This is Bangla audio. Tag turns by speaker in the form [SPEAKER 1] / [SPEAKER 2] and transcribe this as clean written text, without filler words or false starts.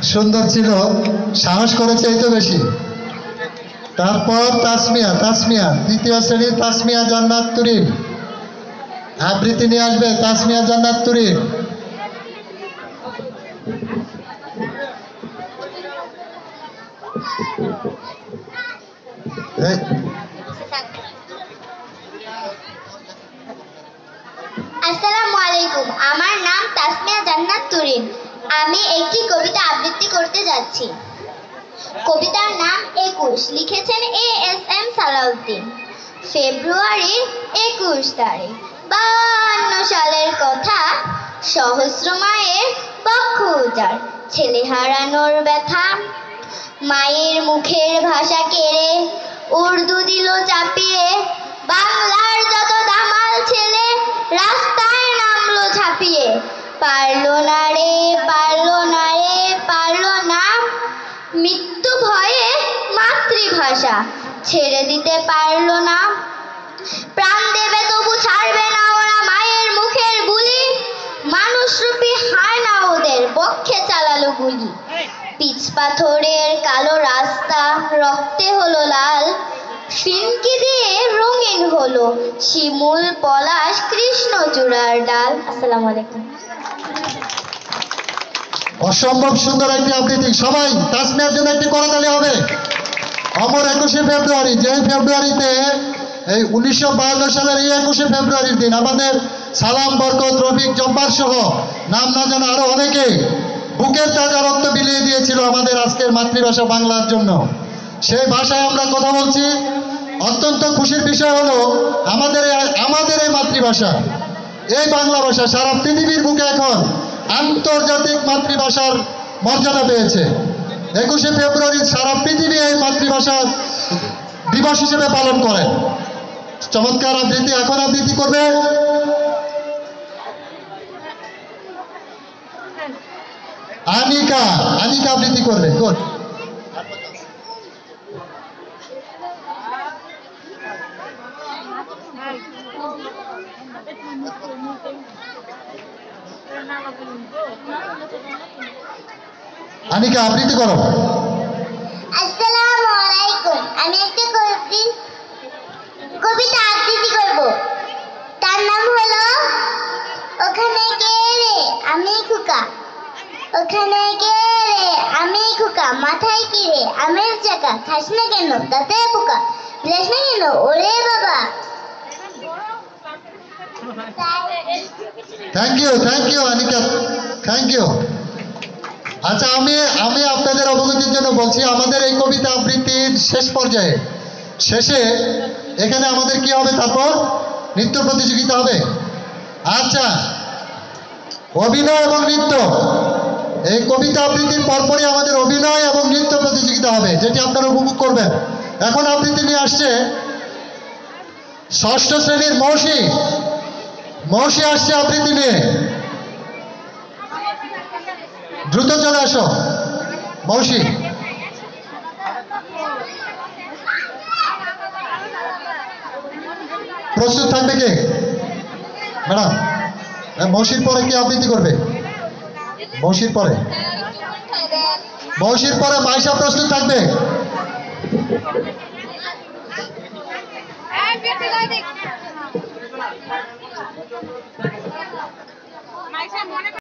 [SPEAKER 1] সুন্দর ছিল, সাহস করেছে এই তো বেশি। তারপর তাসমিয়া, তাসমিয়া তৃতীয় শ্রেণীর তাসমিয়া জান্নাত তুরিন আবৃত্তি নিয়ে আসবে। তাসমিয়া জান্নাত তুরিন।
[SPEAKER 2] আসসালামু আলাইকুম, আমার নাম তাসমিয়া জান্নাত তুরিন। আমি একটি কবিতা আবৃত্তি করতে যাচ্ছি। কবিতার নাম 21, লিখেছেন ASM সালাউদ্দিন। ফেব্রুয়ারির 21 তারিখ 52 সালের কথা। সহস্র মায়ের পক্ষ উজাড়, ছেলে হারানোর ব্যথা। মায়ের মুখের ভাষা কেড়ে উর্দু দিল চাপিয়ে। বাংলার যত দামাল ছেলে রাস্তায় নামলো ঝাঁপিয়ে। পারলো না রে, পারলো না রে, পারলো না। মৃত্যু ভয়ে মাতৃভাষা ছেড়ে দিতে পারলো না। প্রাণ দেবে তবু ছাড়বে না ওরা মায়ের মুখের বুলি। মানুষরূপী হায় না ওদের বক্ষে চালালো গুলি। পিচ পাথরের কালো রাস্তা রক্তে হলো লাল। ফিনকি দিয়ে রঙিন হলো শিমুল পলাশ কৃষ্ণচূড়ার ডাল। আসসালামু আলাইকুম।
[SPEAKER 1] অসম্ভব সুন্দর একটি আবৃত্তি। সবাই তাসমিয়ার জন্য একটি করতালি হবে। অমর 21শে ফেব্রুয়ারি, যে ফেব্রুয়ারিতে এই 1952 সালের এই 21শে ফেব্রুয়ারির দিন আমাদের সালাম, বরকত, রফিক, জব্বার সহ নাম না জানা আরো অনেকে বুকের তাজা রক্ত বিলিয়ে দিয়েছিল আমাদের আজকের মাতৃভাষা বাংলার জন্য। সেই ভাষায় আমরা কথা বলছি। অত্যন্ত খুশির বিষয় হলো আমাদের এই মাতৃভাষা, এই বাংলা ভাষা সারা পৃথিবীর বুকে এখন আন্তর্জাতিক মাতৃভাষার মর্যাদা পেয়েছে। 21শে ফেব্রুয়ারি সারা পৃথিবী এই মাতৃভাষার দিবস হিসেবে পালন করে। চমৎকার আবৃত্তি। এখন আবৃত্তি করবে আনিকা। আনিকা আবৃত্তি করবে। গুড। আনিকা আবৃত্তি করো।
[SPEAKER 2] আসসালামু আলাইকুম, আমি একটা কবিতা আবৃত্তি করব। তার নাম হলো ওখানে কে রে আমি খোকা। ওখানে কে রে আমি খোকা, মাথায় কি রে আমের চাকা। খাস না কেন তাতে পোকা, বিলাস না কেন ওরে বাবা।
[SPEAKER 1] Thank you Anika, thank you. আচ্ছা, আমি আপনাদের অবগতির জন্য বলছি, আমাদের এই কবিতা আবৃত্তির শেষ পর্যায়ে শেষে এখানে আমাদের কি হবে, তারপর নৃত্য প্রতিযোগিতা হবে। আচ্ছা, অভিনয় এবং নৃত্য, এই কবিতা আবৃত্তির পরপরই আমাদের অভিনয় এবং নৃত্য প্রতিযোগিতা হবে, যেটি আপনারা উপভোগ করবেন। এখন আবৃত্তি নিয়ে আসছে 6ষ্ঠ শ্রেণীর মৌসি। মৌসি আসছে আবৃত্তি নিয়ে। দ্রুত চলে আসো মৌসি। প্রস্তুত থাকবে কে ম্যাডাম? মৌসির পরে কি আবৃত্তি করবে? মৌসির পরে মাইশা প্রস্তুত থাকবে।